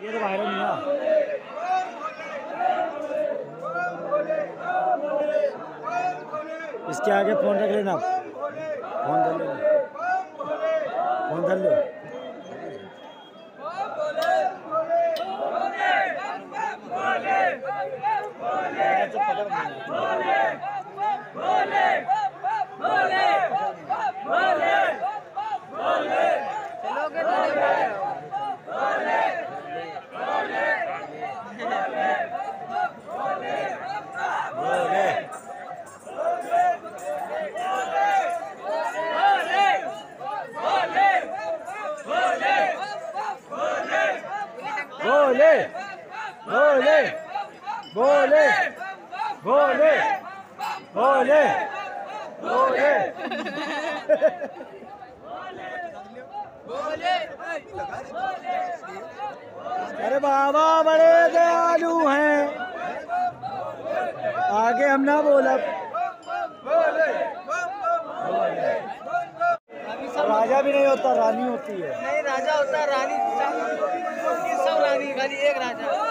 ये तो वायरल नहीं है। इसके आगे फोन रख लेना, फोन धर लेना, फोन धर लो। बोले बोले बोले बोले बोले बोले अरे बाबा बड़े दयालु हैं, आगे हम ना बोला। राजा भी नहीं होता, रानी होती है। नहीं, राजा होता है, रानी सब रानी, खाली एक राजा।